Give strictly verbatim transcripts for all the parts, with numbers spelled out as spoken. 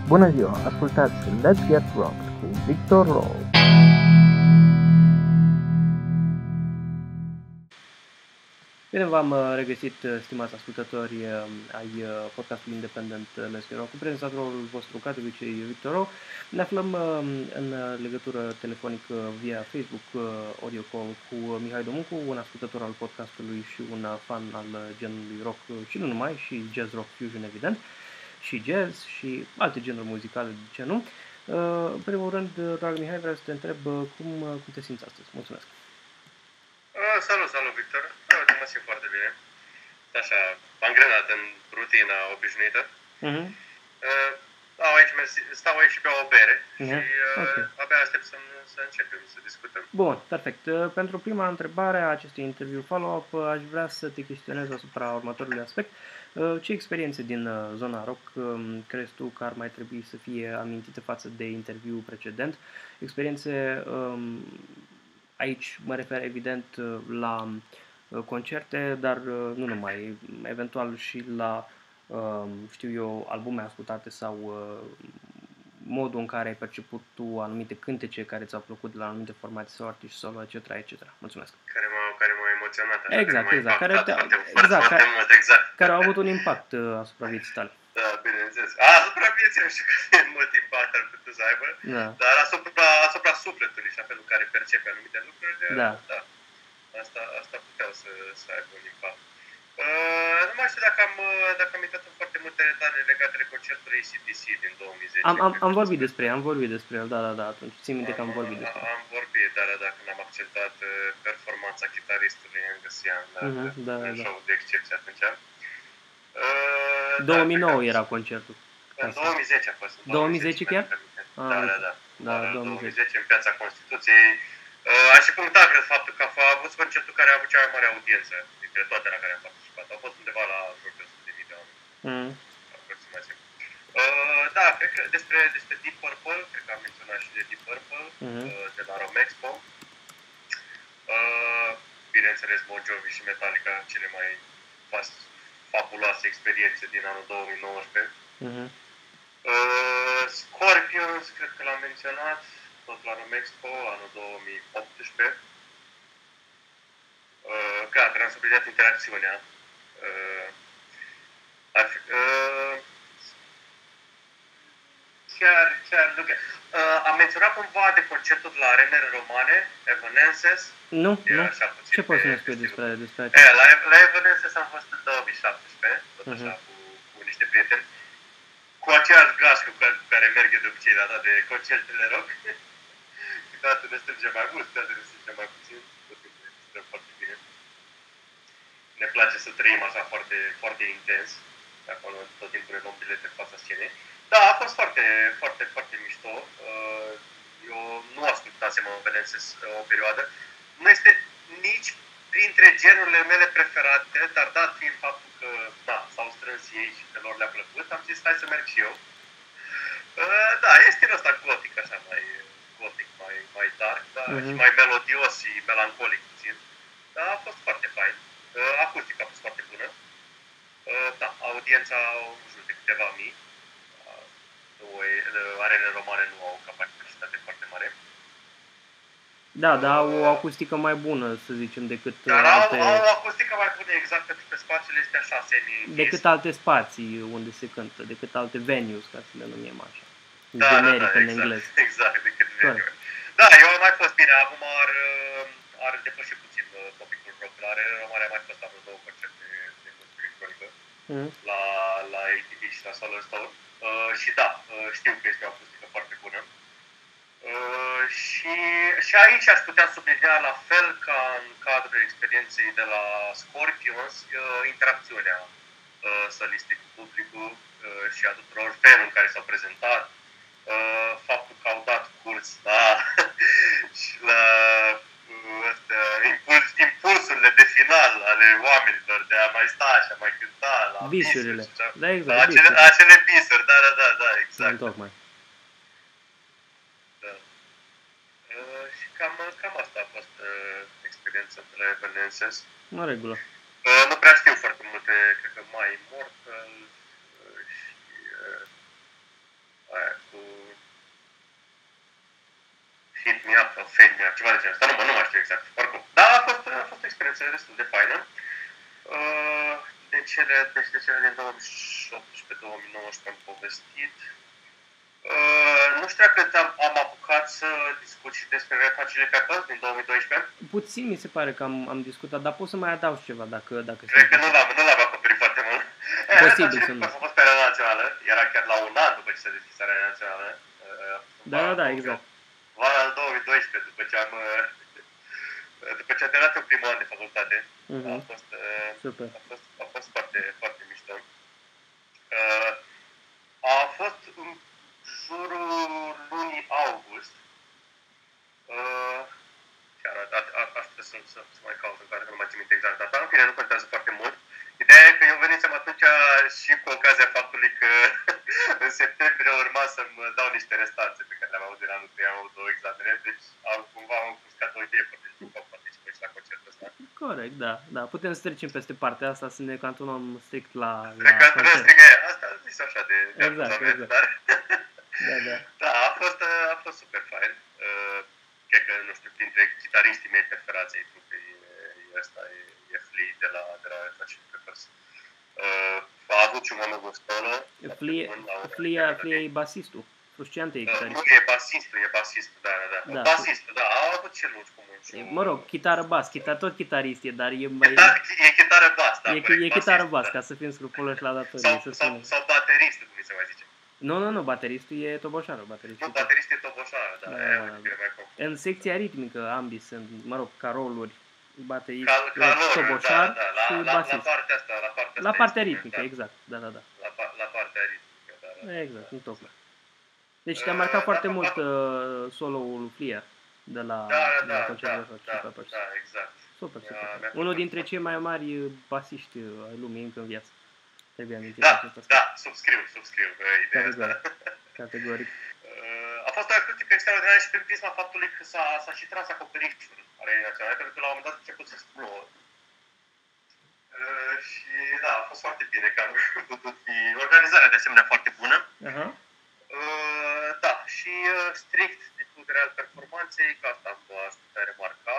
Bună ziua, ascultați Let's Get Rocked cu Victor Roll. Bine v-am regăsit, stimați ascultători ai podcastului independent Let's Get Rocked, cu prezentatorul vostru, ca de obicei, Victor Roll. Ne aflăm în legătură telefonică via Facebook audio call cu Mihai Domuncu, un ascultător al podcastului și un fan al genului rock și nu numai, și jazz rock fusion, evident, și jazz și alte genuri muzicale, de ce nu. În primul rând, drag Mihai, vreau să te întreb cum, cum te simți astăzi. Mulțumesc! Uh, salut, salut, Victor! Uh, mă simt foarte bine. Așa, angrenat în rutina obișnuită. Uh-huh. Uh, stau, aici, stau aici și beau o bere uh-huh. și uh, okay. abia aștept să, să începem, să discutăm. Bun, perfect. Pentru prima întrebare a acestui interviu follow-up, aș vrea să te chestionez asupra următorului aspect. Ce experiențe din zona rock crezi tu că ar mai trebui să fie amintite față de interviul precedent? Experiențe, aici mă refer evident la concerte, dar nu numai, eventual și la, știu eu, albume ascultate sau modul în care ai perceput tu anumite cântece care ți-au plăcut de la anumite formații sau artiști solo, et cetera, et cetera. Mulțumesc. Care m-au, care m-au emoționat. Exact, care exact. Care, te, foarte, exact, foarte care, mult, exact. Care au avut un impact uh, asupra vieții tale. Da, bineînțeles. A, asupra vieții nu știu cât de mult impact ar putea să aibă, da. Dar asupra, asupra sufletului și a felul care percepe anumite lucruri, da. da. Asta, asta puteau să, să aibă un impact. Uh, nu mai știu dacă am, dacă am intrat în foarte multe detalii legate de concertul A C D C din două mii zece. Am, am, am vorbit despre am vorbit despre el, da, da, da, atunci țin minte că am vorbit despre el. Am vorbit, dar da, când am acceptat performanța chitaristului Angus Young la uh-huh, da, un da. show de excepție atunci. Uh, două mii nouă da, era concertul. În două mii zece a fost. două mii zece chiar? Ah, da, da, da. Da, două mii zece în Piața Constituției. Uh, aș și puncta, cred, faptul că a avut concertul care a avut cea mai mare audiență dintre toate la care am participat. Au fost undeva la jur de o sută de mii de oameni. Mm. Aproximativ. Uh, da, cred că despre, despre Deep Purple, cred că am menționat și de Deep Purple, mm-hmm. uh, de la Romexpo. Uh, bineînțeles, Bon Jovi și Metallica, cele mai fabuloase experiențe din anul două mii nouăsprezece. Mm-hmm. Uh, Scorpions, cred că l-am menționat, tot la Romexpo, anul două mii optsprezece. Uh, clar, că am subliniat interacțiunea. Uh, ar fi, uh, chiar, chiar, uh, am menționat cumva de concertul la arenele romane, Evanescence. Nu, e nu. Puțin, ce poți să ne spui despre, despre acest? E, la, la Evanescence am fost în două mii șaptesprezece, tot așa, uh-huh. cu, cu niște prieteni. Cu aceeași gașcă cu care merge de obicei la de concertele rock. Câteodată ne strângem mai mult, câteodată ne strângem mai puțin. Tot timpul ne strângem foarte bine. Ne place să trăim așa foarte, foarte intens. Acolo tot timpul ne luăm bilete în fața scenei. Da, a fost foarte, foarte, foarte mișto. Eu nu ascultasem Evanescence o perioadă. Nu este nici printre genurile mele preferate, dar dat fiind faptul că, da, s-au strâns ei și că lor le-a plăcut, am zis, hai să merg și eu. Uh, da, e stilul ăsta gotic, așa, mai gotic, mai, mai dark, da, uh-huh. și mai melodios și melancolic puțin. Da, a fost foarte fain. Uh, acustica a fost foarte bună. Uh, da, audiența, nu știu, de câteva mii. Uh, arenele romane nu au capacitate foarte mare. Da, dar au o acustică mai bună, să zicem, decât dar alte... au, au o acustică mai bună, exact, pentru că spațiul este așa semi-închis. Decât alte spații unde se cântă, decât alte venues, ca să le numim așa. Da, generic da, da, în exact, engleză. exact, decât venue. Da, eu am mai fost bine, acum ar, ar depăși puțin topicul rock. La Arena Romane am mai fost la vreo două concerte de muzică electronică, mm. la, la A T V și la Solar Stone. Uh, și da, uh, știu că este o acustică foarte bună. Uh, și, și aici aș putea sublinia, la fel ca în cadrul experienței de la Scorpions, uh, interacțiunea uh, solistic cu publicul uh, și a tuturor, felul în care s-au prezentat, uh, faptul că au dat curs la, și la uh, astea, impuls, impulsurile de final ale oamenilor de a mai sta și a mai cânta la visurile. Bisuri, da, exact, la acele, acele bisuri, da, da, da, da, exact. Tocmai. Și cam, cam asta a fost uh, experiența de la Evanescence. În regulă. Uh, nu prea știu foarte multe, cred că mai Immortal uh, și uh, sau Fenia, ceva de genul ăsta, nu, mă, nu mai știu exact. Oricum. Da, a fost, a fost o experiență destul de faină. Uh, de cele, deci de cele din două mii șaptesprezece două mii nouăsprezece am povestit. Uh, nu știu dacă am, am apucat să discut și despre Red Hot Chili Peppers din două mii doisprezece. Puțin mi se pare că am, am discutat, dar poți să mai adaugi ceva dacă... dacă Cred că nu l-am, nu l-am acoperit foarte mult. Posibil să nu. A fost pe Arena Națională, era chiar la un an după ce s-a deschis Arena Națională. Uh, Da, da, da, exact. Vara al două mii doisprezece, după ce am... Uh, după ce am terminat în primul an de facultate. Uh-huh. A fost, uh, Super. a fost, a fost foarte, foarte mișto. Uh, a fost în jurul lunii august. Uh, chiar aș putea să, să, să mai caut în care nu mai țin minte exact data. În fine, nu contează foarte mult. Ideea e că eu venisem atunci și cu ocazia faptului că în septembrie urma să-mi dau niște restanțe pe care le-am avut din anul, că am avut două examene, deci am, cumva am cuscat o idee foarte știu că participă și la concertul ăsta. Corect, da, da. Putem să trecem peste partea asta, să ne cantonăm strict la, la Cred că concert. strict, asta a zis așa de... de Exact, moment, exact. Dar... Da, da. Da, a fost, a fost super fain. Uh, cred că, nu știu, printre chitariștii mei preferați, pentru că e, e ăsta, e, e Flea de la, de la Red Hot Chili Peppers. Uh, a avut și un moment în stonă. Flea, Flea e basistul. Frusciante e Uh, chitarist. nu, e basistul, e basistul, da, da, da. Da. Basistul, da, a avut și lungi cu munci. Mă rog, chitară bas, chitar, tot chitarist e, dar e mai... Da, e chitară bas, da, E, corect, e chitară basist, bas, da. ca să fim scrupuloși la datorie. Sau, să sau, spune. sau bateristul, cum se mai zice. Nu, nu, nu, bateristul e toboșarul. Bateristul Nu, e bateristul e toboșară, da, Da, e da, un da. pic mai complet. în secția ritmică ambii sunt, mă rog, ca roluri, baterist, Ca, ca lor, da, toboșar da, la, și la, la basist. partea asta, la partea asta La partea instrumentală. ritmică, exact, da, da, da. La, pa- la partea ritmică, da, da. Exact, nu tocmai. Deci te-a marcat Uh, foarte da, mult da. uh, solo-ul lui Flea de la, Da, de la da, da, concertul da, Red Hot da, Chili Peppers. da, exact. Super, Mi-a- super. mi-a Unul plăcut dintre foarte cei mai mari basiști ai lumii încă în viață. Trebuie amintit Da, acest aspect. da, subscriu, subscriu uh, ideea asta. Categoric. Categoric. Uh, a fost o critică extraordinară și prin prisma faptului că s-a, s-a și tras acoperișul Arenei Naționale, pentru că la un moment dat a început să splouă. Uh, și da, a fost foarte bine că am putut fi organizarea de asemenea foarte bună. Aha. Uh, da, și uh, strict din punct de vedere al performanței, că asta am aș putea remarca.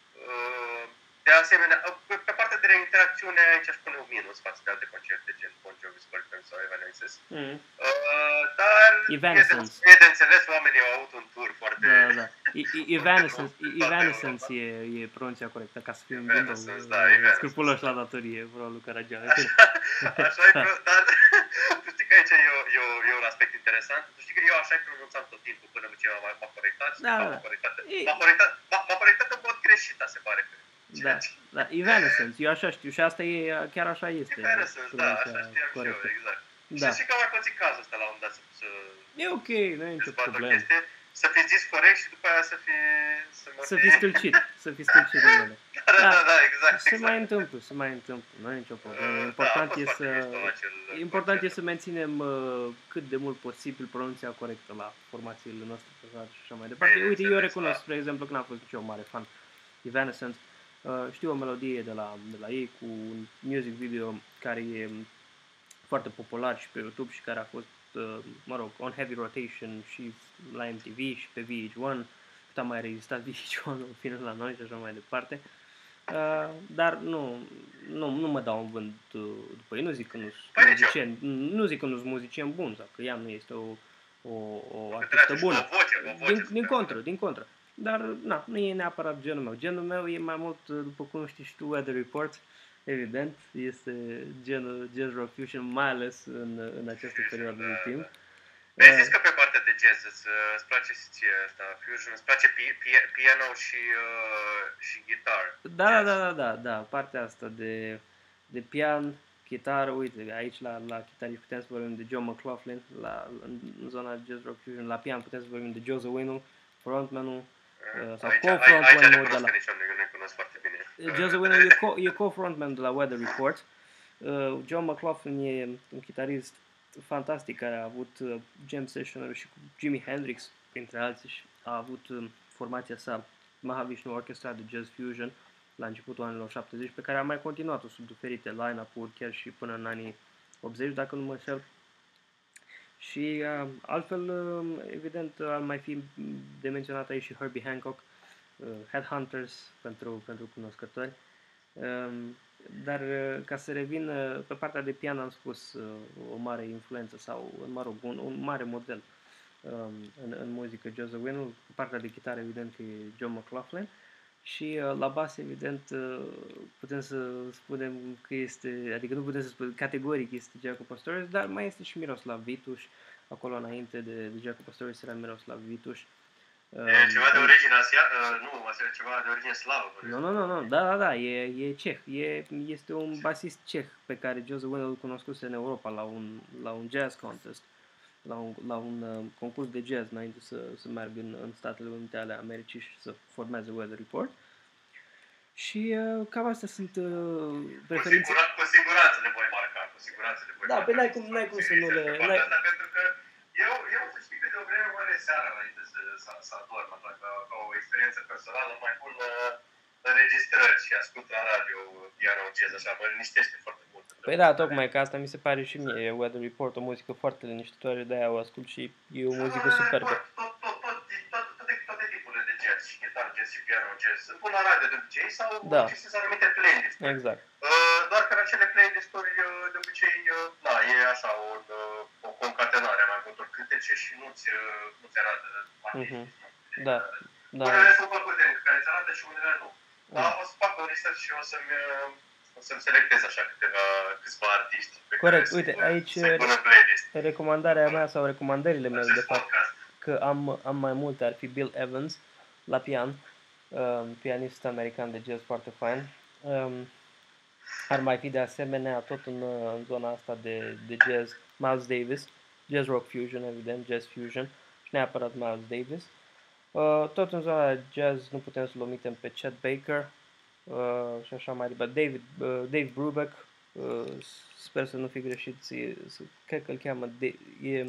Uh, de asemenea, uh, pe, pe partea de interacțiune aici aș pune un minus față de alte concerte, gen Bon Jovi, Scorpions sau Evanescence. Mm. Uh, dar Evanescence. E, de, e de înțeles, oamenii au avut un tur foarte... Da, da. E- e- Evanescence, e- Evanescence e, e pronunția corectă, ca să fim din nou Evanescence, da, Evanescence. scrupuloși la datorie, vreau lui Caragiale. Așa, așa e, pro- dar tu știi că aici e, o, e, o, e un aspect interesant. Tu știi că eu așa pronunțam tot timpul până ce m-a, m-a corectat. Da, m-a da. corectat, E- m-a corectat, m-a, m-a corectat în mod greșit, da, se pare că. Da, da, Evanescence, eu așa știu și asta e, chiar așa este Evanescence, da, așa pronunția știam și eu, corectă. exact. Da. Și știi că am mai pățit cazul ăsta la un moment dat să, să E ok, nu e nicio dezbat o problemă. chestie, să fi zis corect și după aia să fi... Să, mă Să fi- fii stâlcit, să fii stâlcit în ele. Da, da, Da. da, da, exact. Se exact. mai întâmplă, se mai întâmplă, nu e nicio problemă. Uh, Important da, a e fost să foarte mișto acel important e concert. să menținem uh, cât de mult posibil pronunția corectă la formațiile noastre și așa mai departe. Uite, eu Bineînțeles, recunosc, da. spre exemplu, că n-am fost nici eu mare fan Evanescence. Uh, știu o melodie de la, de la ei cu un music video care e foarte popular și pe YouTube și care a fost, uh, mă rog, on heavy rotation și la M T V și pe V H unu, cât a mai rezistat V H unu în fine la noi și așa mai departe. Uh, dar nu, nu, nu mă dau în vânt uh, după ei, nu zic că nu sunt Păi nici eu. muzicieni, nu zic că nu sunt muzicieni buni sau că ea nu este o, o, o Că artistă trebuie bună. O voce, o voce Din, din super contră, din contră. Dar, na, nu e neapărat genul meu. Genul meu e mai mult, după cum știi și tu, Weather Report, evident, este genul jazz rock fusion, mai ales în, în această perioadă de timp. Mi-ai zis că pe partea de jazz îți, îți place și ție asta, fusion, îți place pi, pi, piano și, uh, și guitar. Da, da, da, da, da, da, partea asta de, de pian, chitară, uite, aici la, la chitarist putem să vorbim de John McLaughlin, la, în, în zona jazz rock fusion, la pian putem să vorbim de Joseph Winnell, frontman-ul, uh, sau Aici, aici co-frontman-ul de recunosc la... că nici eu nu recunosc foarte bine. Joseph Winnell e, co- e co-frontman de la Weather Report. Uh, John McLaughlin e un chitarist fantastic care a avut uh, jam session și cu Jimi Hendrix, printre alții, și a avut uh, formația sa Mahavishnu Orchestra de Jazz Fusion la începutul anilor șaptezeci, pe care a mai continuat-o sub diferite line-up-uri, chiar și până în anii optzeci, dacă nu mă înșel. Și uh, altfel, uh, evident, ar mai fi de menționat aici și Herbie Hancock, headhunters pentru, pentru cunoscători. Um, dar uh, ca să revin uh, pe partea de pian, am spus uh, o mare influență sau, mă rog, un, un mare model um, în, în muzică, Joseph Windell. Pe partea de chitară, evident, e John McLaughlin. Și uh, la bas, evident, uh, putem să spunem că este, adică nu putem să spunem categoric este Jaco Pastorius, dar mai este și Miroslav Vituș. Acolo înainte de, de Jaco Pastorius era Miroslav Vituș. E ceva de origine asia, uh, nu, asta e ceva de origine slavă. Nu, nu, nu, nu, da, da, da, e, e ceh, e, este un basist ceh pe care Joseph Wendell îl cunoscuse în Europa la un, la un jazz contest, la un, la un uh, concurs de jazz înainte să, să meargă în, în Statele Unite ale Americii și să formeze Weather Report. Și uh, cam astea sunt uh, preferințe. Cu, sigura, cu siguranță le voi marca, cu siguranță le voi da, marca. Da, pe n-ai cum, n-ai cum să nu le... Asta, pentru că eu, eu să știi că de o vreme mare seara înainte să, să, să adorm, așa, ca, ca o experiență personală, mai pun uh, înregistrări și ascult la radio piano jazz, așa, mă liniștește foarte mult. Păi da, tocmai că asta mi se pare și mie, Weather Report, o muzică foarte liniștitoare, de-aia o ascult și e o muzică superbă. Tot, tot, tot, tot, toate, toate tipurile de jazz, și chitar jazz și piano jazz, sunt pun la radio de obicei sau da. accesez anumite playlist. Exact. Uh, doar că în acele playlist-uri de obicei, uh, da, e așa o, o concatenare a mai multor cântece și nu-ți, nu-ți arată uh-huh. Da, da. Unele sunt făcute care îți arată și unele nu. Dar o să fac o research și o să-mi, o să-mi selectez așa câteva, câțiva artiști pe corect, care uite, aici playlist. Recomandarea mea sau recomandările mele acest de fapt, podcast. Că am, am mai multe, ar fi Bill Evans la pian, um, pianist american de jazz foarte fain. Um, ar mai fi de asemenea tot în, în zona asta de, de jazz, Miles Davis, jazz rock fusion, evident, jazz fusion și neapărat Miles Davis. Uh, tot în zona de jazz nu putem să-l omitem pe Chet Baker uh, și așa mai departe. David, uh, Dave Brubeck, uh, sper să nu fi greșit, cred că îl cheamă Dave, e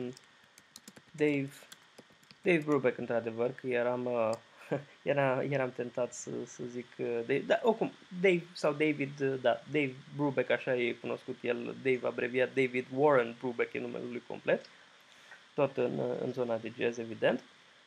Dave, Dave Brubeck într-adevăr, că eram, uh, era, eram tentat să, să zic uh, Dave, da, oricum, Dave sau David, uh, da, Dave Brubeck, așa e cunoscut el, Dave abreviat, David Warren Brubeck e numele lui complet, tot în, în zona de jazz, evident.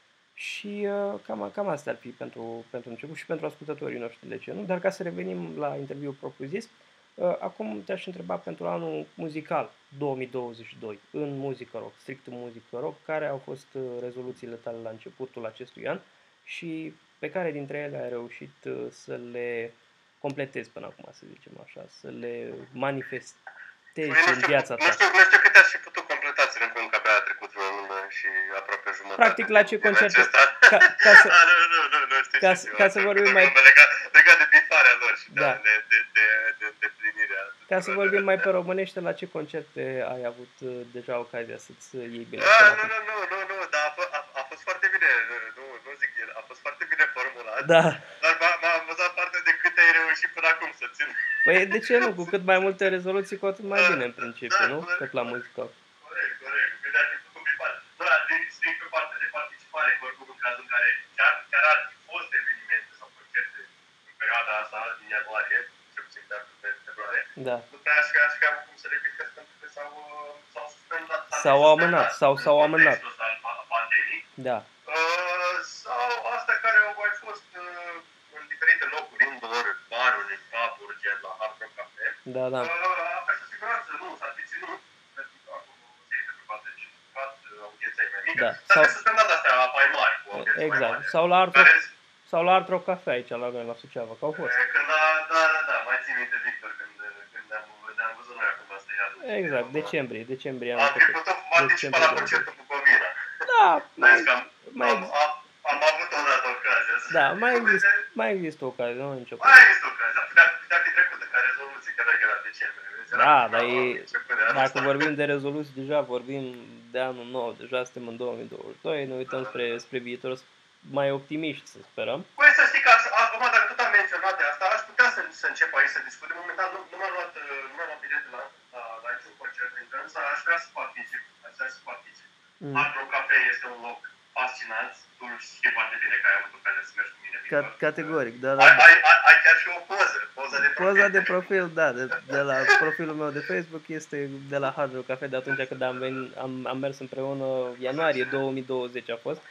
Și uh, cam, cam asta ar fi pentru, pentru început și pentru ascultătorii noștri, de ce nu? Dar ca să revenim la interviul propriu-zis, uh, acum te-aș întreba pentru anul muzical două mii douăzeci și doi, în muzică rock, strict în muzică rock, care au fost uh, rezoluțiile tale la începutul acestui an și pe care dintre ele ai reușit uh, să le completezi până acum, să zicem așa, să le manifestezi în viața ta. Nu știu, nu știu câte aș fi putut completa, ținând cont că abia a trecut vreo lună și aproape jumătate. Practic, la ce concerte? Ca, ca să, a, nu, nu, nu, nu știu ca, ce ca să vorbim mai... Legat, legat de bifarea lor și da. de, de, de, de, de plinirea. Ca să vorbim mai pe românește, la ce concerte ai avut uh, deja ocazia să-ți iei bine? A, nu, nu, nu, nu, nu, dar a, a, a fost foarte bine, nu, nu zic el, a fost foarte bine formulat. Da. Dar m-a, m-a amuzat parte de cât ai reușit până acum să țin. Păi de ce nu? Cu cât mai multe rezoluții, cu atât mai bine în principiu, da, nu? corect, Cât la muzică. Corect, corect. Bine, ai făcut bifare. Nu, dar strict pe partea de participare, că oricum în cazul în care chiar, chiar ar fi fost evenimente sau concerte în perioada asta, din ianuarie, cel puțin de pe februarie, da. nu prea aș fi, aș fi avut cum să le gândesc pentru că s-au, s-au suspendat. S-au amânat, sau s-au amânat. Da. Uh, sau astea care au mai fost uh, în diferite locuri, indoor, baruri, puburi, gen la Hard Rock Cafe. Da, da. Uh, pe siguranță nu, s-ar fi ținut, pentru că acum o serie de patruzeci și patru audiența e mai mică. Da. S-ar Sau... fi suspendat astea mai mari, cu audiențe exact. mai mari. Sau la Hard Rock, care... sau la Hard Rock Cafe aici, la noi, la Suceava, că au fost. Când a, da, da, da, mai țin minte, Victor, când, când am, am văzut noi acum asta iară. Exact, decembrie, decembrie am fi putut participa la concertul cu Comina. Da, mai, am, mai... Am, am, am avut o dată ocazia să... Da, mai există, mai există ocazia, nu nicio Mai există ocazia, putea, putea fi trecută ca rezoluție, că dacă era decembrie. Da, dar e, dacă vorbim de rezoluții, deja vorbim de anul nou, deja suntem în două mii douăzeci și doi, ne uităm spre, spre viitor mai optimiști, să sperăm. Păi să știi că, acum, dacă tot am menționat de asta, aș putea să, să încep aici să discutăm. Momentan nu, nu m-am luat, nu m-am luat bilet la, la, la niciun concert din însă aș vrea să particip, aș vrea să particip. Mm. Hard Rock Cafe este un loc fascinant, tu știi foarte bine că ai avut ocazia să mergi cu mine. Ca- categoric, da, da. Ai, ai, ai, ai chiar și o poză, poza de profil. Poza de profil, da, de, de la profilul meu de Facebook este de la Hard Rock Cafe, de atunci când am, venit, am, am mers împreună, ianuarie două mii douăzeci a fost.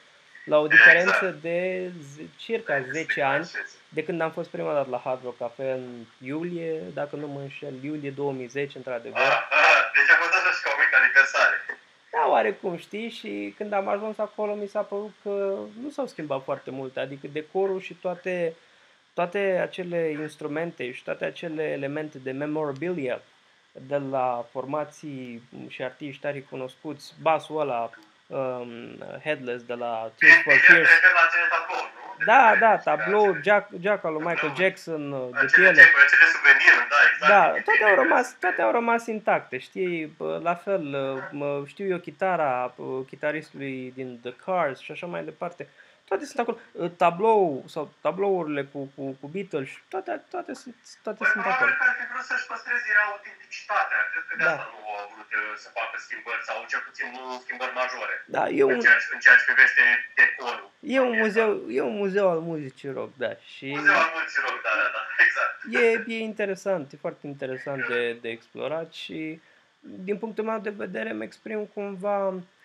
La o diferență Exact. de circa zece ani, de când am fost prima dată la Hard Rock Cafe în iulie, dacă nu mă înșel, iulie două mii zece, într-adevăr. Ah, ah, deci a fost așa și ca o mică aniversare. Da, oarecum, știi, și când am ajuns acolo mi s-a părut că nu s-au schimbat foarte multe, adică decorul și toate, toate acele instrumente și toate acele elemente de memorabilia de la formații și artiști tare cunoscuți, basul ăla, um, Headless de la Tears for Fears. La acele tablou, nu? Da, da, tablou, Jack, Jack al lui Michael Jackson, de Acele, piele. acele suveniruri, da, exact. Da, toate au rămas, toate au rămas intacte, știi, la fel, mă, știu eu, chitara chitaristului din The Cars și așa mai departe, toate sunt acolo, tablou sau tablourile cu, cu, cu Beatles, toate, toate sunt, toate Păi, sunt acolo. probabil că ar fi vrut să-și păstreze autenticitatea, cred că de Da. asta nu au vrut să facă schimbări, sau cel puțin nu schimbări majore, Da, e un, în ceea, în ceea ce privește decorul. e un muzeu, e un muzeu al muzicii rock, da, și Muzeu al muzicii rock, da, da, da, exact. e, e interesant, e foarte interesant de, de explorat și din punctul meu de vedere îmi exprim cumva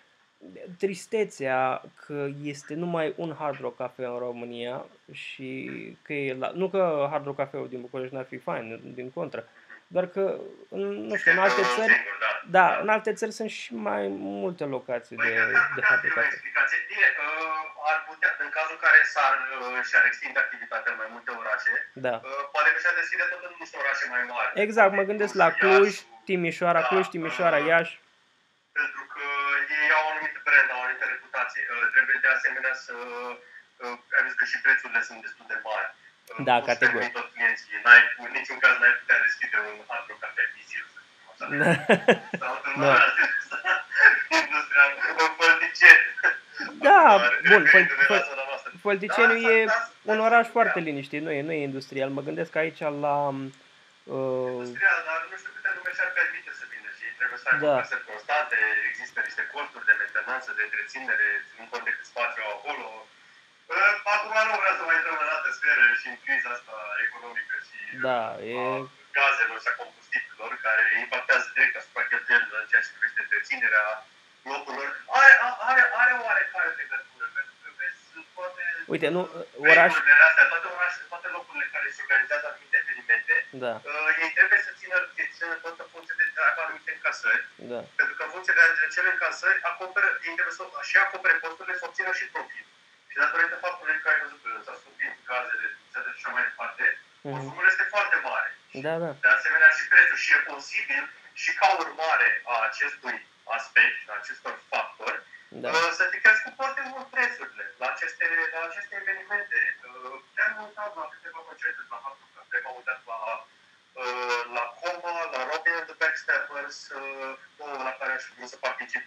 tristețea că este numai un Hard Rock Cafe în România și că e la, nu că Hard Rock Cafe-ul din București n-ar fi fain, din contră, doar că, în, nu știu, în alte țări, da, în alte țări sunt și mai multe locații de, de Hard Rock Cafe. Bine, ar putea, în cazul în care s-ar și-ar extinde activitatea în mai multe orașe, da. Poate că și-ar deschide tot în niște orașe mai mari. Exact, mă gândesc la Cluj, Timișoara, Cluj, Timișoara, Iași. Pentru că ei au o anumită brand, au o anumită reputație. Trebuie de asemenea să... Ai văzut că și prețurile sunt destul de mari. Da, categoric. Tot clienții. N-ai, în niciun caz n-ai putea deschide un Hard Rock Cafe Vizir, să zicem așa. Sau într-un oraș industrial, un Fălticeni. Da, bun, Fălticeniu e un oraș foarte liniștit, nu e, nu e industrial. Mă gândesc aici la... Industrial, dar nu știu câte lume și-ar permite să vină și trebuie să aibă încasări constante, există niște costuri de mentenanță, de întreținere, ținând cont de cât spațiu au acolo. Acum nu vreau să mai intrăm în altă sferă și în criza asta economică și da, e... gazelor și a combustibilor, care impactează direct asupra cheltuielilor în ceea ce privește întreținerea locurilor. Are, are, are oarecare legătură, pentru că vezi toate... Uite, nu, oraș... astea, toate orașele, toate locurile care se organizează anumite evenimente, da. uh, ei trebuie să țină, țină tot în funcție de treaba anumite încasări, da. Pentru că în funcție de acele încasări, acoperă, ei trebuie să și acopere costurile, să obțină și profit. Și datorită faptului că ai văzut că s-a scumpit gazele, țările și așa mai departe, uh-huh. consumul este foarte mare. Da, da. De asemenea și prețul. Și e posibil și ca urmare a acestui aspect, a acestor factori, da. să te crească foarte mult prețurile la aceste, la aceste evenimente. Chiar mă uitam la câteva concerte la faptul că m-am uitat la, la Coma, la Robin and the Backstabbers, la care aș vrea să particip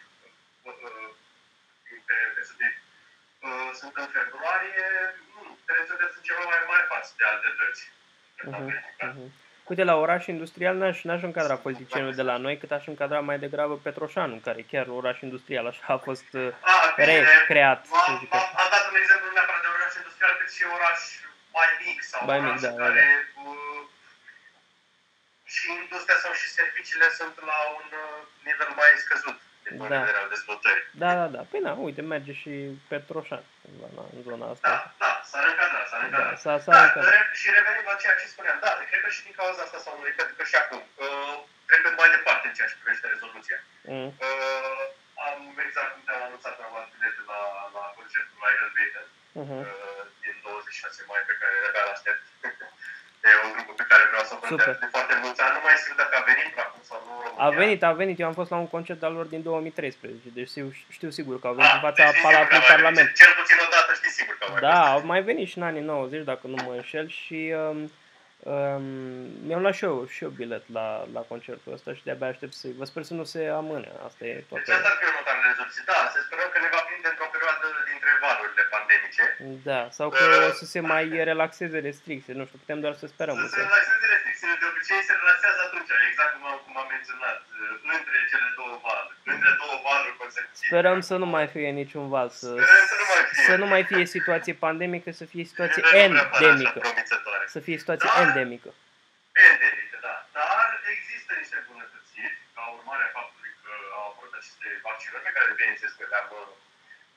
pe S D. Sunt în februarie, prețurile sunt ceva mai mari față de alte dăți. Uh-huh, uh-huh. Uite, la oraș industrial n-aș, n-aș încadra Fălticeniu de la noi, cât aș încadra mai degrabă Petroșanu, care e chiar oraș industrial, așa a fost a, recreat. Am, am, am dat un exemplu nu neapărat de oraș industrial, cât și oraș mai mic sau mai oraș mic, da, care da. Uh, și industria sau și serviciile sunt la un uh, nivel mai scăzut din punct de vedere al dezvoltării. Da, da, da. Păi na, uite, merge și Petroșan în zona asta. Da, da, s-ar încadra, s-ar încadra. Da, s-a, s-a da, încadra. Și revenim la ceea ce spuneam, da, cred că și din cauza asta sau nu, cred că și acum, uh, trecând mai departe în ceea ce privește rezoluția. Mm. Uh, am exact cum te-am anunțat, am luat bilete la, la concertul Iron Maiden uh-huh. uh, din douăzeci și șase mai, pe care le-abia l-aștept. E un grup pe care vreau să o cântesc de foarte mulți ani. Nu mai știu dacă a venit acum sau nu. A venit, a venit. Eu am fost la un concert al lor din două mii treisprezece. Deci știu, știu sigur că au venit în fața deci Palatului Parlament. Cel puțin o dată știi sigur că au mai Da, au mai venit și în anii nouăzeci, dacă nu mă înșel. Și um, um, mi-am luat și eu, și eu bilet la, la concertul ăsta și de-abia aștept să... Vă sper să nu se amâne. Asta e toată... Deci asta ar fi următoarele rezoluții. Da, să sperăm că ne va prinde într-o perioadă dintre valurile pandemice. Da, sau că uh, o să se mai relaxeze restricții. Nu știu, putem doar să sperăm. Să se relaxeze restricțiile. De obicei se relaxează atunci, exact cum am, cum am menționat, între cele două valuri. Între două valuri consecutive. Sperăm să nu mai fie niciun val. Să, să, nu mai fie. să nu mai fie situație pandemică, să fie situație endemică. Să fie situație Dar, endemică. Endemică, da. Dar există niște bunătățiri, ca urmare a faptului că au apărut aceste vaccinări, pe care bineînțeles că le-am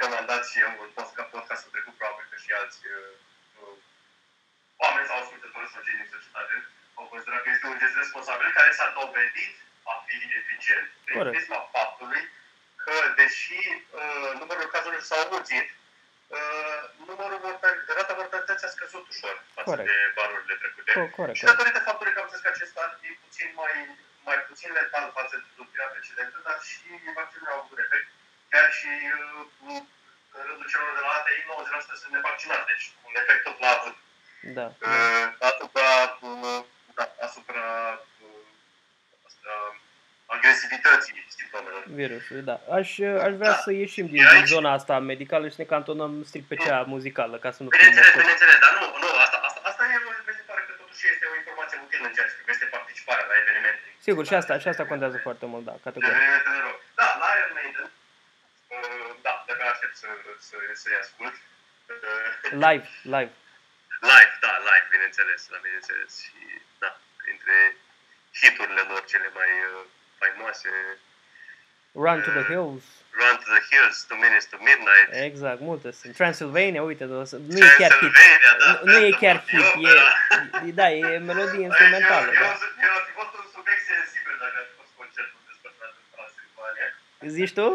recomandat și eu în podcastul trecut, probabil că și alți uh, oameni sau ascultători sau cei din societate au considerat că este un gest responsabil care s-a dovedit a fi eficient prin prisma faptului că, deși uh, numărul cazurilor s-au mulțit, uh, numărul mortal- rata mortalității a scăzut ușor față Corect. de valurile trecute. Corect. Și datorită faptului că am zis că acest an e puțin mai, mai puțin letal față de tulpirea precedentă, dar și vaccinurile au avut un efect. Chiar și uh, în rândul celor de la A T I, nouăzeci la sută sunt nevaccinați, deci un efect tot l-a avut. Da. Uh, asupra, uh, da, asupra uh, asupra agresivității simptomelor. Virusului, da. Aș, aș vrea Da. să ieșim din, din zona asta medicală și să ne cantonăm strict pe cea muzicală, ca să nu fim Bineînțeles, măscăți. bineînțeles, dar nu, nu, asta, asta, asta e, mi se pare că totuși este o informație utilă în ceea ce privește participarea la evenimente. Sigur, și asta, și asta contează foarte mult, da, categoric. Evenimentele rock. Da, la Iron Maiden, uh, da, de-abia aștept să, să, să-i ascult. Uh, Live, live. Live, da, live, bineînțeles, la bineînțeles. Și, da, printre hiturile lor cele mai uh, faimoase, Run to the Hills. Run to the Hills, Two Minutes to Midnight. Exact, multe sunt. Transylvania, uite, nu e chiar hit. Da, Nu, nu e chiar hit, e, da, e melodie instrumentală. Eu, eu, Da. eu ar fi fost un subiect sensibil dacă ar fi fost concertul desfășurat în Transilvania. Zici tu?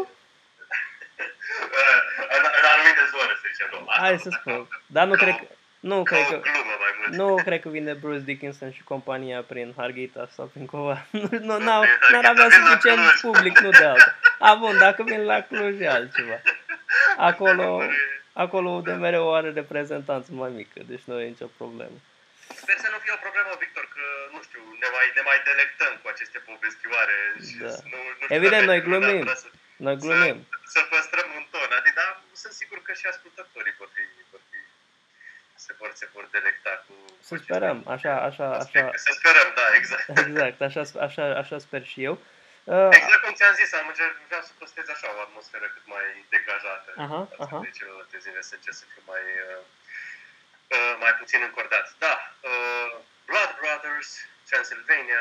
în, în anumite zone, să zicem, nu. Asta Hai nu să dacă- spun. Dar nu ca cred o- că... Nu ca cred o că... glumă mai mult. Nu cred că vine Bruce Dickinson și compania prin Harghita sau prin cova. Nu, n-au, n-ar avea suficient public, nu de altă. A, bun, dacă vin la Cluj e altceva. Acolo, acolo de mereu are reprezentanță mai mică, deci nu e nicio problemă. Sper să nu fie o problemă, Victor, că, nu știu, ne mai, ne mai delectăm cu aceste povestioare. Și Da. să nu, nu știu Evident, dacă noi ne-am glumim. vrea Să, Noi glumim. Să, să păstrăm un ton, adică, dar sunt sigur că și ascultătorii vor fi, vor fi se vor, se vor delecta cu... Să sperăm, așa, așa, așa. Să sperăm, da, exact. Exact, așa, așa, așa sper și eu. Uh, Exact cum ți-am zis, am încercat, vreau să păstrez așa o atmosferă cât mai degajată. Aha, față aha. de celelalte zile, să încerc să fiu mai, uh, uh, mai puțin încordat. Da, uh, Blood Brothers, Transylvania,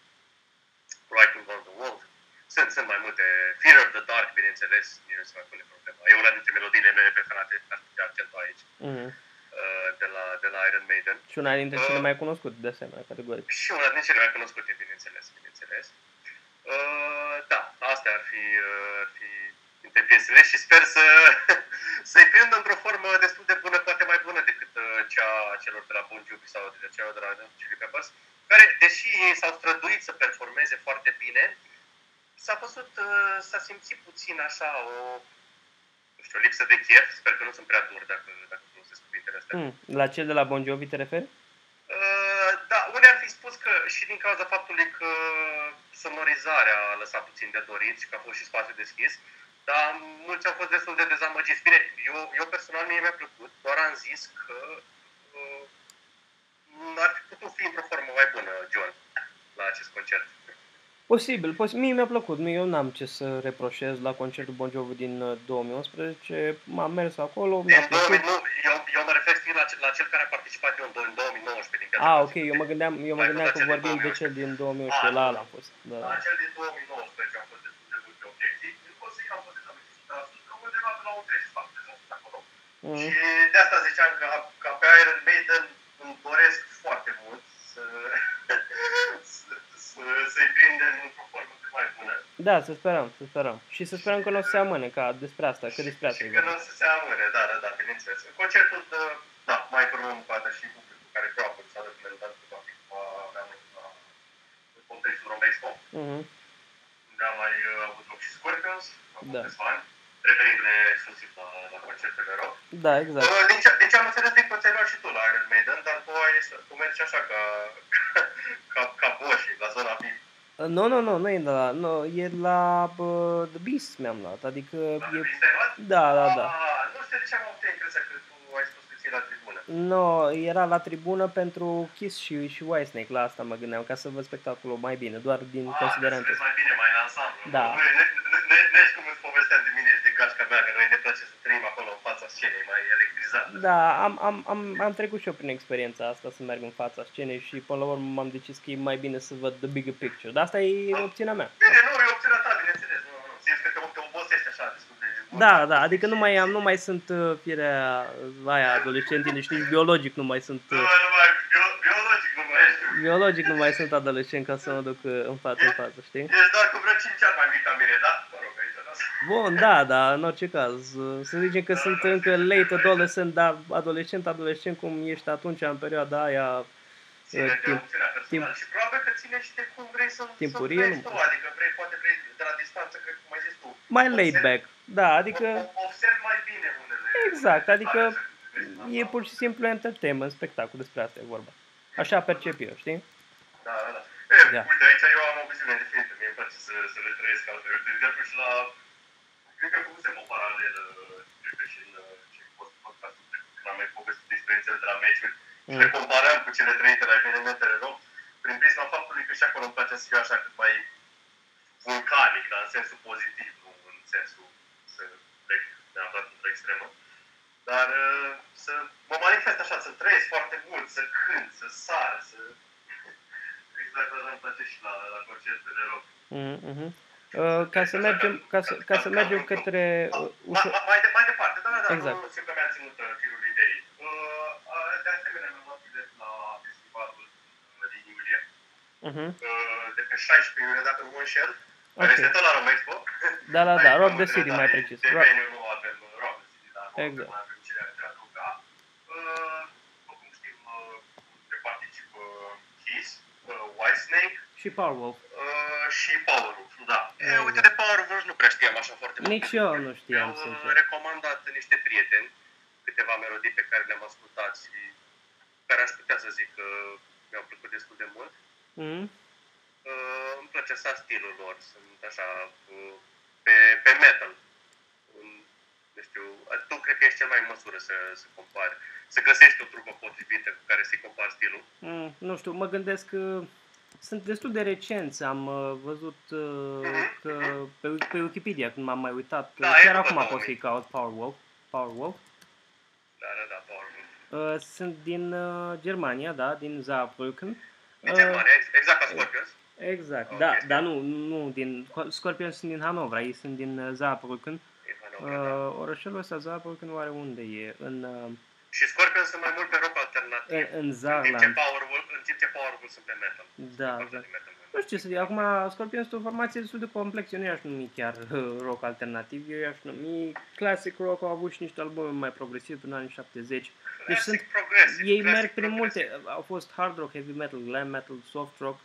Writing on the Wall. Sunt, sunt mai multe. Fear of the Dark, bineînțeles, nu se mai pune problema. E una dintre melodiile mele preferate, aș putea accentua aici, uh, uh, de la, de la Iron Maiden. și una dintre cele mai cunoscute, de asemenea, categoric. Și una dintre cele mai cunoscute, bineînțeles, bineînțeles. Uh, da, astea ar fi, uh, ar fi dintre piesele și sper să, să-i prind într-o formă destul de bună, poate mai bună decât uh, cea a celor de la Bon Jovi sau de celor de la Chili Peppers, care, deși ei s-au străduit să performeze foarte bine, s-a văzut, uh, s-a simțit puțin așa o, nu știu, o lipsă de chef. Sper că nu sunt prea dur dacă, dacă folosesc cuvintele astea. Mm, la cel de la Bon Jovi te referi? Uh, da, unii ar fi spus că și din cauza faptului că sonorizarea a lăsat puțin de dorit și că a fost și spațiu deschis, dar mulți au fost destul de dezamăgiți. Bine, eu, eu personal mie mi-a plăcut, doar am zis că uh, ar fi putut fi într-o formă mai bună, John, la acest concert. Posibil, posibil. Mie mi-a plăcut, mie eu n-am ce să reproșez la concertul Bon Jovi din uh, două mii unsprezece, m-am mers acolo, mi-a Din plăcut. două mii nouă, eu, eu mă refer strict la, ce- la cel care a participat eu în două mii nouăsprezece din Ah, ok, eu mă gândeam, eu mă Mai gândeam mult că la cel din vorbim de două mii unsprezece. cel din două mii unsprezece, Ah, la nu. ala am fost. Da. La cel din două mii nouăsprezece am fost destul de multe obiecții. Eu pot să-i am fost dezamăgit, dar sunt că undeva pe la un treizeci și șapte de fapt acolo. Mm. Și de asta ziceam că, că pe Iron Maiden îmi doresc foarte mult să, să, să, să-i prindem într-o formă cât mai bună. Da, să sperăm, să sperăm. Și să sperăm că nu o să se amâne, ca despre asta, că despre asta Și e că vorba. nu o să se amâne, da, da, da, bineînțeles. Concertul, de, da, mai urmăm poate și publicul care probabil s-a documentat că va fi va avea loc la în contextul Romexpo, Mhm. unde a mai uh, avut loc și Scorpions, acum Da. câțiva ani, referindu-ne exclusiv la, la concertele rock. Da, exact. Uh, din, ce, din ce am înțeles, din ți-ai luat și tu la Iron Maiden, dar tu, ai, tu mergi așa ca, ca, ca boși, la zona V I P. Nu, nu, nu, nu e de la, nu, e la uh, The Beast mi-am luat, adică La e... Beast ai luat? Da, da, da. Ah, nu știu de ce am avut impresia că tu ai spus că ții la tribună. Nu, era la tribună pentru Kiss și, și Whitesnake, la asta mă gândeam, ca să văd spectacolul mai bine, doar din Ah, considerente. mai bine, mai în ansamblu. Da. Nu, nu, nu, nu, nu ești cum îți povesteam de mine, ești de gașca mea, că noi ne place să trăim acolo în fața scenei, mai electrizat. Da, am, am, am, am trecut și eu prin experiența asta să merg în fața scenei și până la urmă m-am decis că e mai bine să văd the bigger picture. Dar asta e opțiunea mea. Bine, nu, e opțiunea ta, bineînțeles. Nu, nu, simți că te, te obosești așa destul de Da, da, adică nu mai am, nu mai sunt uh, firea aia adolescentii, deci nici biologic nu mai sunt. Nu, Uh, mai, nu mai, bio, biologic nu mai ești. biologic nu mai sunt adolescent ca să mă duc uh, în față în față, știi? Ești doar cu vreo cinci ani mai mic ca mine, da? Mă rog, aici, da. Bun, da, da, în orice caz. uh, Să zicem că sunt încă late adolescent, dar adolescent, adolescent cum ești atunci în perioada aia Ține uh, de timp, opțiunea personală timp, și probabil că ține și de cum vrei să, să timpurie, trăiești nu? tu, adică vrei, poate vrei de la distanță, cred că cum ai zis tu. mai laid observi- back. Da, adică o- o- Observi mai bine unele... exact, unele adică detalii să gândești, e da. pur și simplu entertainment, spectacol, despre asta e vorba. Așa percep eu, știi? Da, da, da. E, Da. uite, aici eu am o viziune diferită, mie îmi place să, să le trăiesc altfel. Uite, de exemplu și la... Cred că făcusem o paralelă, cred că și în, și în postul podcastul trecut, când am mai povestit de experiențele de la meciuri, și Mm. le comparăm cu cele trăite la evenimentele rock, prin prisma faptului că și acolo îmi place să fiu așa cât mai vulcanic, dar în sensul pozitiv, nu în sensul să plec neapărat într-o extremă. Dar uh, să mă manifest așa, să trăiesc foarte mult, să cânt, să sar, să... Exact așa îmi place și la, la concertele rock. Mm, mhm. Uh, ca să mergem, ca să, ca să mergem către uh, Ma, ușor... ma, mai, de, mai departe, da, da, da, Exact. nu știu că mi-a ținut uh, firul ideii. Uh, uh, de asemenea, mi-am luat bilet la festivalul uh, din iulie, Mhm. uh, de pe șaisprezece iulie, dacă nu mă înșel, care Ok. este tot la Romexpo. Da, da, da, Aici, Rock nu, the de- City, da, mai de- precis. De Rock. venue nu avem uh, Rock the City, dar nu Exact. mai avem cele de adăuga. Uh, După cum știm, uh, de participă Kiss, uh, Whitesnake, Și Powerwolf. Uh, și Powerwolf, da. E, Exact. uite, de Powerwolf nu prea știam așa foarte mult. Nici eu nu știam, Mi-au uh, sincer. recomandat niște prieteni câteva melodii pe care le-am ascultat și care aș putea să zic că mi-au plăcut destul de mult. Mhm. Uh, îmi place așa stilul lor, sunt așa uh, pe, pe metal. Um, nu știu, tu cred că ești cel mai în măsură să, să compari, să găsești o trupă potrivită cu care să-i compari stilul. Mm, nu știu, mă gândesc că sunt destul de recenți. Am uh, văzut uh, că pe, pe Wikipedia, când m-am mai uitat, Da, uh, e chiar după acum două pot mii. să-i caut Powerwolf. Powerwolf. Da, da, da, Powerwolf. Uh, sunt din uh, Germania, da, din Saarbrücken. Din Uh, Germania, exact ca Scorpions. Exact, Ok, da, ok. dar nu, nu din... Scorpions sunt din Hanovra, ei sunt din uh, Saarbrücken. Din Hanovra, da. Uh, orașelul ăsta, Saarbrücken, oare unde e? În, uh, Și Scorpions sunt mai mult pe rock alternativ. în, în În timp ce Saarland. Powerwolf, în timp ce Powerwolf sunt pe metal. Da, Partea da. de metal. Nu știu ce să zic, acum Scorpions este o formație destul de complexă, eu nu i-aș numi chiar uh, rock alternativ, eu i-aș numi classic rock, au avut și niște albume mai progresive în anii șaptezeci. Deci sunt, Classic progressive, ei classic merg prin progressive. multe, au fost hard rock, heavy metal, glam metal, soft rock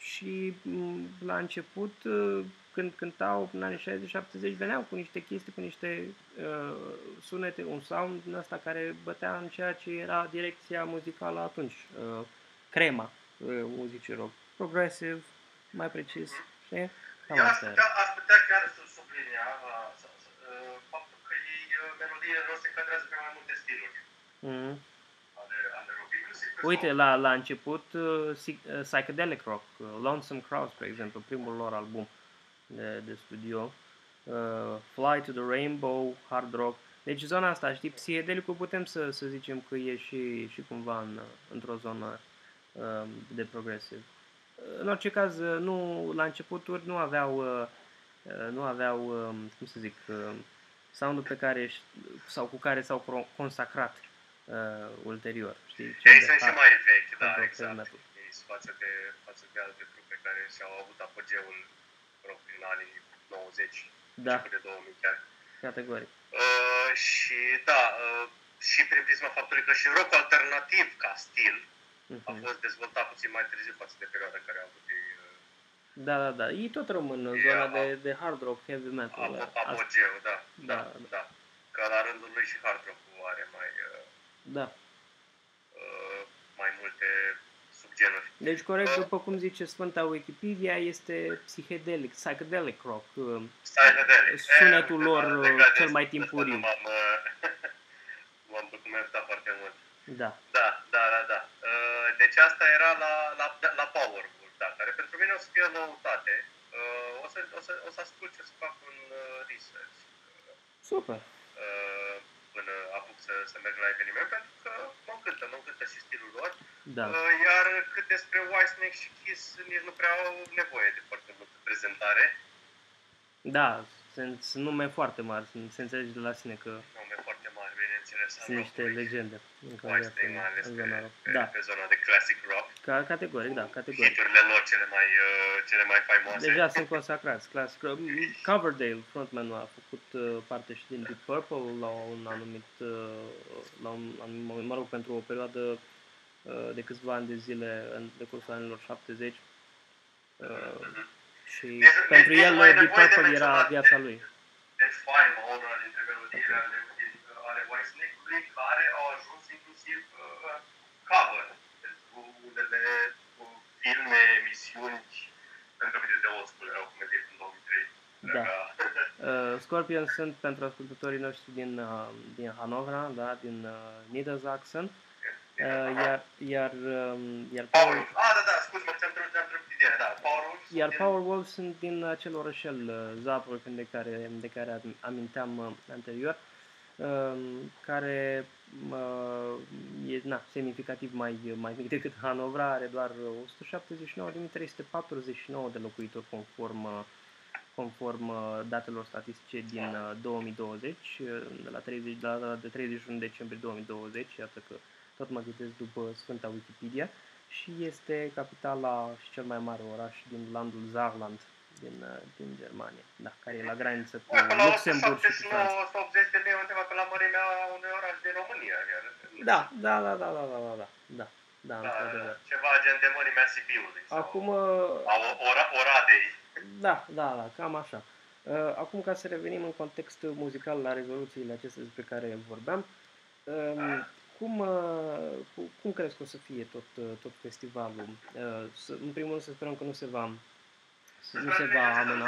și m, la început uh, când cântau în anii șaizeci șaptezeci veneau cu niște chestii, cu niște uh, sunete, un sound din asta care bătea în ceea ce era direcția muzicală atunci, uh, crema uh, muzicii rock. Progressive, mai precis, știi? Cam Eu aș asta era. putea, aș putea chiar să sublinia uh, să- să- uh, faptul că ei, uh, melodiile lor se încadrează pe mai multe stiluri Mhm. ale, ale rock, inclusiv pe Uite, soul. la, la început, uh, psy- uh, Psychedelic Rock, uh, Lonesome Crows, spre exemplu, primul lor album de, de studio, uh, Fly to the Rainbow, Hard Rock. Deci zona asta, știi, psihedelicul putem să, să zicem că e și, și cumva în, într-o zonă uh, de progresiv. În orice caz, uh, nu, la începuturi nu aveau, uh, uh, nu aveau, um, cum să zic, uh, soundul pe care, își- sau cu care s-au cro- consacrat uh, ulterior, știi? Cel Ei de sunt și hard- mai vechi, hard da, rock, exact. heavy metal. Ei sunt față de, față de alte trupe care și-au avut apogeul rock prin anii nouăzeci, Da. început de două mii chiar. Categoric. Uh, și da, uh, și prin prisma faptului că și rock alternativ ca stil a Mhm. fost dezvoltat puțin mai târziu față de perioada care a avut ei uh, Da, da, da. Ei tot rămân în E, zona a- de, de hard rock, heavy metal. apo- Asta- apogeu, da, Da, da, da. da. Că la rândul lui și hard rock-ul are mai, uh, Da. uh, mai multe subgenuri. Deci, corect, după cum zice Sfânta Wikipedia, este psychedelic, psychedelic rock. uh, Psychedelic. Sunetul E, lor, legat de cel mai asta timpuriu. nu M-am, uh, m-am documentat foarte mult. Da. Da, da, da, da. Uh, Deci asta era la, la, la Powerwolf, da, care pentru mine o să fie noutate. Uh, O să, o să, o să ascult ce să fac un uh, research Super. uh, până apuc să, să merg la eveniment, pentru că mă încântă, mă încântă și stilul lor. Da. Uh, Iar cât despre Whitesnake și Kiss, nici nu prea au nevoie de foarte multă prezentare. Da, sunt, sunt nume foarte mari, sunt, se înțelege de la sine că Nume foarte mari, bineînțeles. sunt niște legende în Whitesnake, mai ales în pe, zona rock. pe, Da, pe zona de classic rock. ca, categoric, da, categoric. Hiturile lor cele mai, uh, cele mai faimoase. Deja sunt consacrați, clasic rock. Coverdale, frontman-ul, a făcut uh, parte și din Deep Purple la un anumit, uh, la un anumit moment, mă rog, pentru o perioadă uh, de câțiva ani de zile în decursul anilor șaptezeci. Uh, Mm-hmm. și Nici- pentru nici el nu mai e Deep nevoie de Purple era menționat viața de- lui. De faimă, una dintre melodiile ale, ale Whitesnake-ului, care au ajuns inclusiv uh, cover pentru unele uh, filme, emisiuni, pentru că de old school erau cum zic în două mii trei. Da. Uh, Scorpion sunt pentru ascultătorii noștri din, uh, din Hanovra, da, din uh, Niedersachsen. Uh, iar, iar, um, iar Power Power, Ah, da, da, scuze-mă, ți-am trecut, ți-am trecut ideea, da. Power Wolves iar din- Power Wolves sunt din acel orășel uh, Saarbrücken de care, de care am- aminteam uh, anterior, um, care uh, e na, semnificativ mai, mai mic decât Hanovra, are doar o sută șaptezeci și nouă de mii trei sute patruzeci și nouă de locuitori conform, uh, conform uh, datelor statistice din uh, două mii douăzeci, uh, de la, treizeci, de la de treizeci și unu decembrie două mii douăzeci, iată că tot mă ghidez după Sfânta Wikipedia, și este capitala și cel mai mare oraș din landul Saarland, din, uh, din Germania, da, care e la graniță cu Bă, până la Luxemburg și cu Franța. o sută optzeci de lei undeva pe la mărimea unui oraș din România. Chiar. Da, da, da, da, da, da, da, da, da, da, Da, într-adevăr. ceva gen de mărimea Sibiului. sau Acum, uh, a o- ora, Oradei. da, da, da, cam așa. Uh, Acum, ca să revenim în context muzical la rezoluțiile acestea despre care vorbeam, um, cum, uh, cu- cum crezi că o să fie tot, uh, tot festivalul? Uh, să- În primul rând să sperăm că nu se va, nu se va amâna.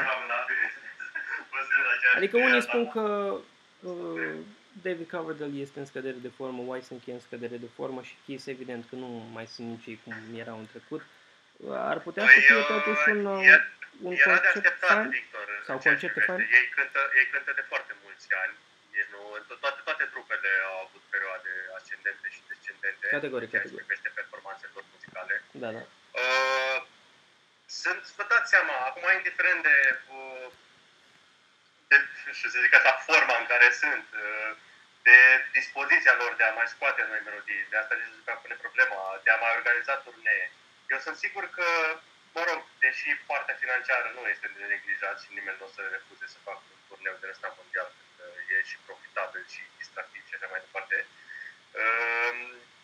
Adică unii spun că uh, David Coverdale este în scădere de formă, Whitesnake e în scădere de formă și Kiss evident că nu mai sunt nici ei cum erau în trecut. Uh, Ar putea să fie totuși un, uh, un Era de concert așteptat, fan? Victor, Sau în ceea ce concerte privește. fan? Ei cântă, ei cântă de foarte mulți ani. Deci nu, to- toate, toate trupele au avut perioade ascendente și descendente. Categoric, în ceea ce categoric. privește performanțele lor muzicale. Da, da. Uh, sunt, vă dați seama, acum indiferent de, uh, de și să zic așa, forma în care sunt, uh, de dispoziția lor de a mai scoate noi melodii, de asta nici nu se pune problema, de a mai organiza turnee. Eu sunt sigur că, mă rog, deși partea financiară nu este de neglijat și nimeni nu o să refuze să facă un turneu de ăsta mondial, pentru că e și profitabil și distractiv și așa mai departe. Uh,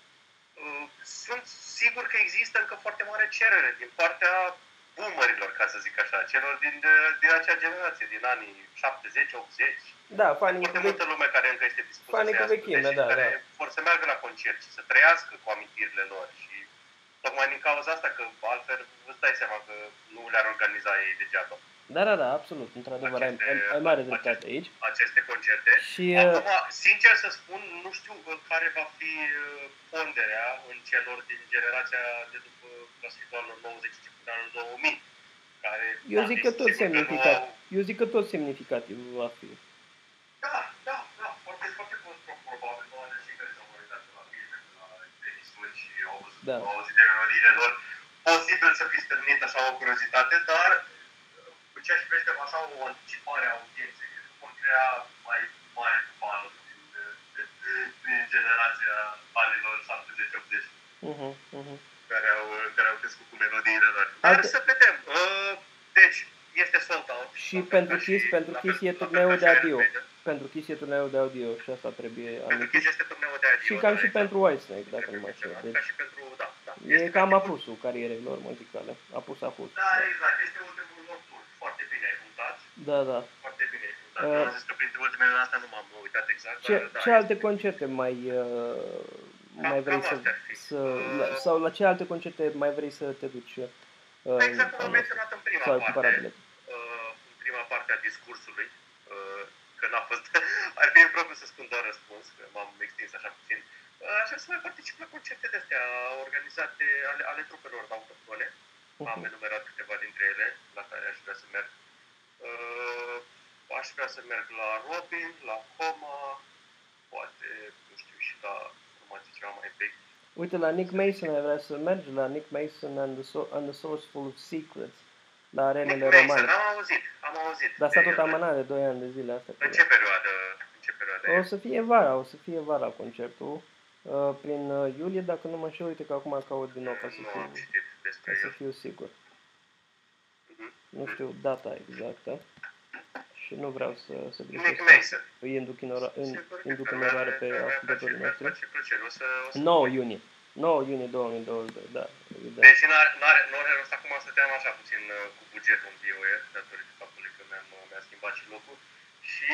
uh, sunt sigur că există încă foarte mare cerere din partea boomerilor, ca să zic așa, celor din, din acea generație, din anii șaptezeci optzeci. Da, fanii Foarte cu multă vechi, lume care încă este dispusă fanii să cu asculte vechime, și da, care da. vor să meargă la concert și să trăiască cu amintirile lor. Și tocmai din cauza asta, că altfel îți dai seama că nu le-ar organiza ei degeaba Da, da, da, absolut, într-adevăr, ai, ai, ai mare dreptate aici. aceste concerte. Și, Acum, sincer să spun, nu știu uh, care va fi uh, ponderea în celor din generația de după la sfârșitul anilor nouăzeci și până anul două mii. Care, eu da, zic că tot sigur nu semnificativ, au- eu zic că tot semnificativ va fi. Da, da, da, foarte, foarte pro- probabil, nu are cei care s-au uitat la filme, la emisiuni și au văzut, Da. au auzit de melodiile lor. Posibil să fi stârnit așa o curiozitate, dar cu ceea ce privește așa o anticipare a audienței, cred că vor crea mai mari fanuri din, din generația anilor șaptezeci optzeci, Uh-huh, uh-huh. care au, care au crescut cu melodiile lor. Dar Alte- să vedem. Uh, Deci, este sold out. Și La fel pentru ca Kiss, și- pentru la Kiss fel- e la fel turneul ca de și adio. Iron Maiden. Pentru Kiss e turneul de audio și asta trebuie Pentru amintit. Kiss este turneul de adio. Și cam da, și exact. pentru Whitesnake, dacă nu mă Trebuie știu. menționat, Deci Ca și pentru, da, da. e Este cam ultimul- apusul carierei lor muzicale. Apus, apus. Da, exact. Este ultimul lor tur. Foarte bine ai punctat. Da, da. Foarte bine ai punctat. Uh, Eu am zis că printre ultimele astea nu m-am uitat exact, Ce, dar da. ce alte este- concerte mai, uh, mai Cam- vrei cam să, astea ar fi. să Uh, la, sau la ce alte concerte mai vrei să te duci? Uh, Exact cum am anul ăsta? menționat în prima Sau ai cumpărat parte, bilete? uh, în prima parte a discursului, uh, că n-a fost, ar fi impropriu să spun doar răspuns, că m-am extins așa puțin. Uh, Aș vrea să mai particip la concerte de-astea organizate ale, ale trupelor autohtone. Am Uh-huh. enumerat câteva dintre ele la care aș vrea să merg. Uh, aș vrea să merg la Robin, la Coma, poate, nu știu, și la formații ceva mai vechi. Uite, la Nick Mason ai vrea să mergi, la Nick Mason and the, so- and the Source Full of Secrets. la arenele Nick Mason, romane. am auzit, am auzit. Dar s-a de tot el. amânat de doi ani de zile asta. În ce perioadă? În ce perioadă O e? să fie vara, o să fie vara concertul. Uh, prin uh, iulie, dacă nu mă înșel, uite că acum caut din nou ca să Nu am fiu, citit despre ca să el. fiu sigur. Mhm. Nu știu data exactă și nu vreau să, să Nick greșesc. Mason. Îi induc în, ora, în, Sigur, induc în mi-ar- eroare pe mi-ar face- ascultătorii mi-ar noștri. face plăcere. O să, o să nouă iunie. nouă iunie două mii douăzeci și doi, da, evident. Deci n-are, n-are, nu are rost acum stăteam așa puțin uh, cu bugetul în bio, datorită faptului că mi-am, uh, mi-am schimbat și locul. Și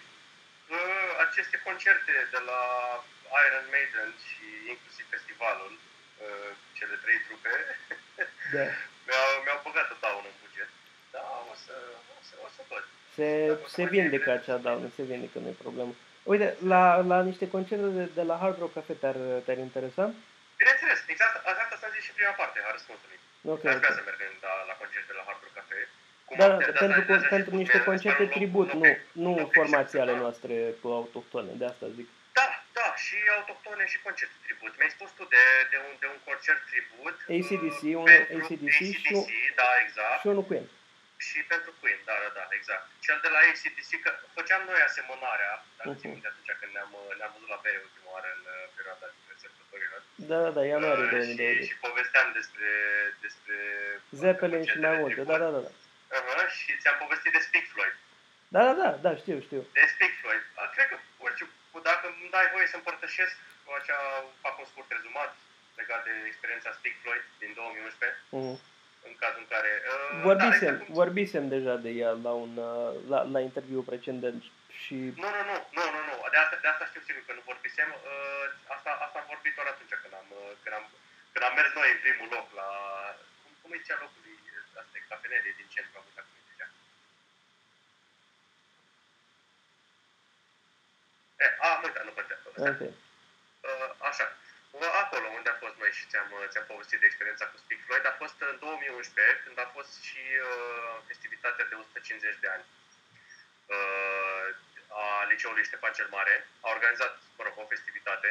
uh, aceste concerte de la Iron Maiden și inclusiv festivalul, uh, cele trei trupe, Da. mi-au, mi-au băgat o daună în buget. Da, o să, o să, o să văd. Se, Dacă o să se mai vindecă fie acea bine. daună, se vindecă, nu e problemă. Uite, la, la niște concerte de, de la Hard Rock Cafe te-ar, te-ar interesa? Bineînțeles, exact asta s-a zis și prima parte a răspunsului. Ok, Aș vrea ok. să merg la, la concerte la Hard Rock Cafe. Cum Da, am- da, de- da, de- pentru, de- de- de- pentru de- niște de- concerte un loc- tribut, un nu, loc- un nu loc formații ale excepțional. noastre cu autohtone, de asta zic. Da, da, și autohtone și concerte tribut. Mi-ai spus tu de, de, un, de un concert tribut. A C D C, uh, unul pentru A C D C și un- A C D C, da, exact. Și unul cu el. Și pentru Queen, da, da, da, exact. Cel de la A C D C, că făceam noi asemănarea, dacă Mhm. țin minte atunci când ne-am, ne-am văzut la bere ultima oară în uh, perioada dintre sărbătorilor. Da, da, da, ianuarie Uh, două mii și, douăzeci. și povesteam despre, despre Zeppelin și concertele mai multe, tribut. da, da, da, da. Uh-huh, și ți-am povestit de Speak Floyd. Da, da, da, da, știu, știu. De Speak Floyd. A, cred că, orice, dacă îmi dai voie să împărtășesc, cu acea, fac un scurt rezumat legat de experiența Speak Floyd din două mii unsprezece, Mhm. în cazul în care... Uh, Vorbisem, da, exact, vorbisem deja de ea la un uh, la, la interviu precedent și Nu, nu, nu, nu, nu, nu. De asta, de asta știu sigur că nu vorbisem. Uh, asta, asta am vorbit doar atunci când am, uh, când am, când am mers noi în primul loc la... Cum, cum îi zicea locului? Asta e cafenerie din centru, am uitat cum îi zicea. Eh, am uitat, nu contează. ok. Uh, așa. Uh, Acolo unde am fost noi și ți-am, uh, ți-am povestit de experiența cu Speak Floyd a fost în două mii unsprezece, când a fost și uh, festivitatea de o sută cincizeci de ani uh, a Liceului Ștefan cel Mare. A organizat, mă rog, o festivitate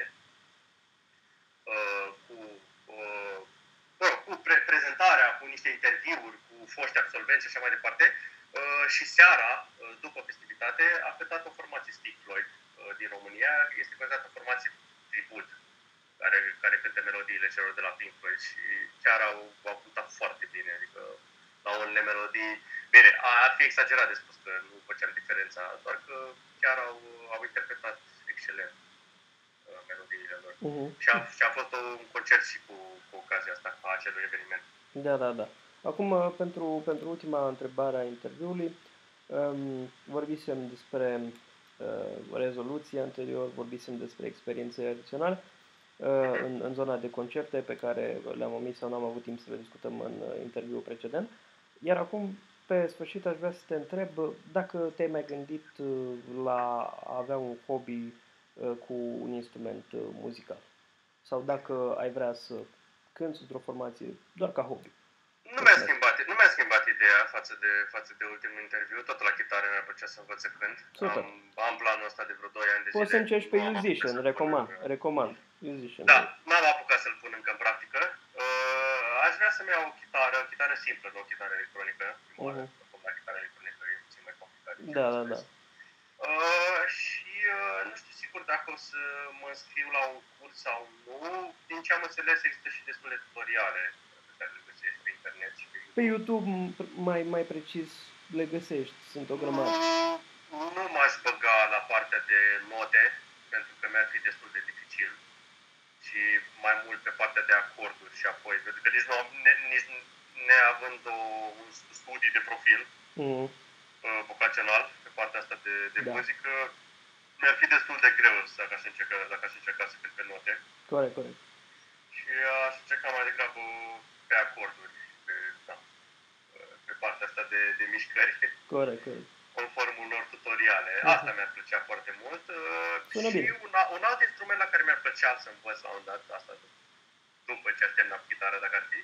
uh, cu, uh, mă rog, cu pre- prezentarea, cu niște interviuri cu foști absolvenți și așa mai departe. Uh, și seara, uh, după festivitate, a cântat o formație Speak Floyd uh, din România. Este considerată o formație tribut, care, care cântă melodiile celor de la Pink Floyd și chiar au, au cântat foarte bine, adică la unele melodii, bine, ar fi exagerat de spus că nu făceam diferența, doar că chiar au, au interpretat excelent uh, melodiile lor. Mhm. Și a, și a fost un concert și cu, cu ocazia asta a acelui eveniment. Da, da, da. Acum, uh, pentru, pentru ultima întrebare a interviului, um, vorbisem despre uh, rezoluție anterior, vorbisem despre experiențe adiționale uh, în, în zona de concerte pe care le-am omis sau n-am avut timp să le discutăm în uh, interviul precedent. Iar acum, pe sfârșit, aș vrea să te întreb uh, dacă te-ai mai gândit uh, la a avea un hobby uh, cu un instrument uh, muzical. Sau dacă ai vrea să cânti într-o formație doar ca hobby. Nu mi-a schimbat, nu mi-a schimbat ideea față de, față de ultimul interviu, tot la chitară mi-ar plăcea să învăț să cânt. Super. Am, am planul ăsta de vreo doi ani de zile. Poți să încerci pe Nu am apucat musician, să-l pun recomand, în- recomand. Musician. Da, n-am apucat să-l pun încă în practică. Uh, aș vrea să-mi iau o chitară, o chitară simplă, nu o chitară electronică. Prima oară, Mhm. oricum, la chitară electronică e puțin mai complicat. Da, da, da. Uh, și uh, nu știu sigur dacă o să mă înscriu la un curs sau nu. Din ce am înțeles, există și destul de tutoriale pe care le găsești pe internet și pe Pe YouTube, m- mai, mai precis, le găsești, sunt o grămadă. Nu, nu m-aș băga la partea de note, pentru că mi-ar fi destul de dificil. Și mai mult pe partea de acorduri și apoi, pentru că nici, nu, am- ne, nici neavând o, un studii de profil Mhm. uh, vocațional pe partea asta de, de Da. muzică, mi-ar fi destul de greu să dacă aș încerca, dacă aș încerca să cânt pe note. Corect, corect. Și aș încerca mai degrabă pe acorduri, pe, da, pe partea asta de, de mișcări, Corect, corect. conform unor tutoriale. Mhm. Asta mi-ar plăcea foarte mult. uh, Sună și bine. un, a- un alt instrument la care mi-ar plăcea să învăț la un dat, asta după ce aș termina cu chitară, dacă ar fi.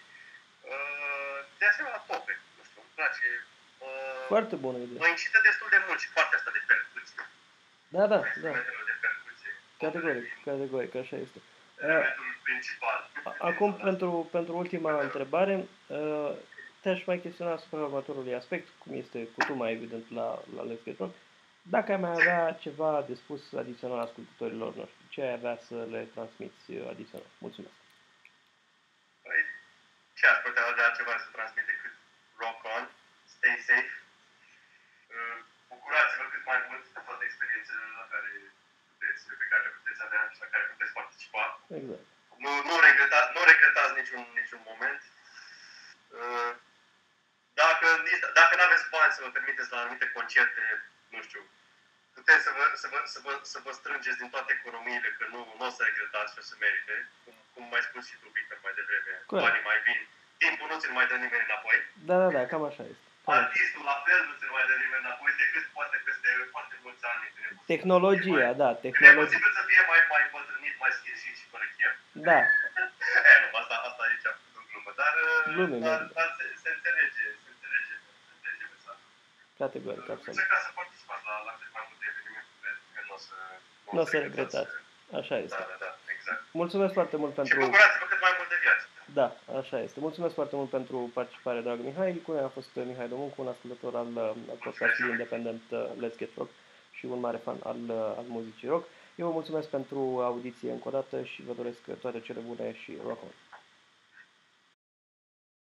Uh, De asemenea, tope. Nu știu, îmi place. uh, Foarte bună idee. Mă incită destul de mult și partea asta de percuție. Da, da, da. Instrumentele de percuție. Categoric, categoric, așa este. Uh, Elementul principal. a- Acum, pentru, pentru ultima întrebare, uh, te-aș mai chestiona asupra următorului aspect, cum este cutumai evident la, la Let's Get Rock. Dacă ai mai avea ceva de spus adițional ascultătorilor noștri, ce ai avea să le transmiți adițional? Mulțumesc! Păi, ce aș putea avea ceva să transmit decât rock on, stay safe, uh, bucurați-vă cât mai mult de toate experiențele la care puteți, pe care le puteți avea și la care puteți participa. Exact. Nu, nu, regreta, nu regretați niciun, niciun moment. Uh, Dacă, dacă nu aveți bani să vă permiteți la anumite concerte, nu știu, puteți să vă, să vă, să vă, să vă strângeți din toate economiile, că nu, nu o să regretați și o să merite. Cum, cum mai spus și tu, Victor, mai devreme, Corect. Banii mai vin, timpul nu ți-l mai dă nimeni înapoi. Da, da, da, cam așa este. Cam Artistul la fel nu ți-l mai dă nimeni înapoi, decât poate peste foarte mulți ani. Tehnologia, mai, da, e tehnologia. posibil să fie mai, mai îmbătrânit, mai schirșit și fără chef. Da. E, nu, asta, asta aici am făcut o glumă, dar, Glumim, dar, da. dar se, se înțelege, se înțelege, se înțelege mesajul. Categoric, absolut. Încercați să participați la, la cât mai multe evenimente, că nu o să... Nu o să regretați. Așa este. Da, da, da, exact. Mulțumesc foarte mult pentru... Și bucurați-vă cât mai mult de viață. Da, așa este. Mulțumesc foarte mult pentru participare, dragă Mihai. Cu noi a fost Mihai Domuncu, un ascultător al, al podcastului independent Let's Get Rock și un mare fan al, al muzicii rock. Eu vă mulțumesc pentru audiție încă o dată și vă doresc toate cele bune și rock on!